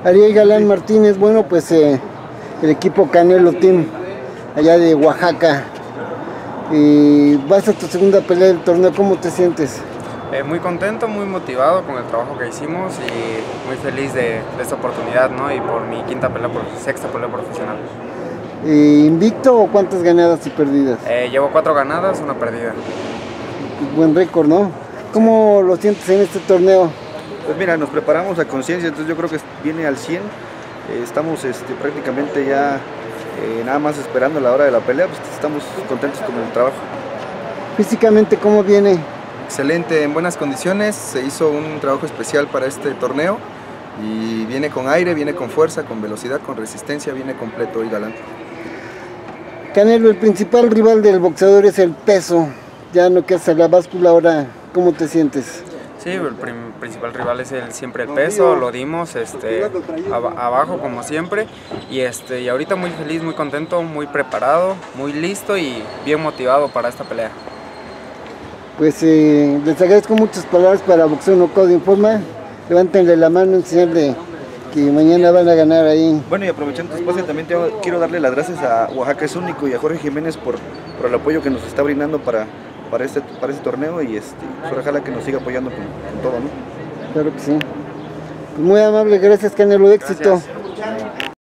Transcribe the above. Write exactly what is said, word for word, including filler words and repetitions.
Ariel Galán Martínez, bueno, pues eh, el equipo Canelo Team, allá de Oaxaca. Y vas a tu segunda pelea del torneo, ¿cómo te sientes? Eh, muy contento, muy motivado con el trabajo que hicimos y muy feliz de, de esta oportunidad, ¿no? Y por mi quinta pelea, sexta pelea profesional. Eh, ¿Invicto o cuántas ganadas y perdidas? Eh, llevo cuatro ganadas, una perdida. Buen récord, ¿no? ¿Cómo lo sientes en este torneo? Pues mira, nos preparamos a conciencia, entonces yo creo que viene al cien. Eh, estamos este, prácticamente ya eh, nada más esperando la hora de la pelea, pues estamos contentos con el trabajo. Físicamente, ¿cómo viene? Excelente, en buenas condiciones, se hizo un trabajo especial para este torneo y viene con aire, viene con fuerza, con velocidad, con resistencia, viene completo y galante. Canelo, el principal rival del boxeador es el peso, ya no que hace la báscula, ahora, ¿cómo te sientes? Sí, el prim principal rival es el, siempre el peso, lo dimos este, ab abajo como siempre y, este, y ahorita muy feliz, muy contento, muy preparado, muy listo y bien motivado para esta pelea. Pues eh, les agradezco muchas palabras para Boxeo Knockout Informa. Levántenle la mano en señal de que mañana van a ganar ahí. Bueno, y aprovechando este espacio también tengo, quiero darle las gracias a Oaxaca es Único y a Jorge Jiménez por, por el apoyo que nos está brindando para, para, este, para este torneo y este, pues ojalá que nos siga apoyando con, con todo, ¿no? Claro que sí. Pues muy amable, gracias Canelo, éxito. Gracias.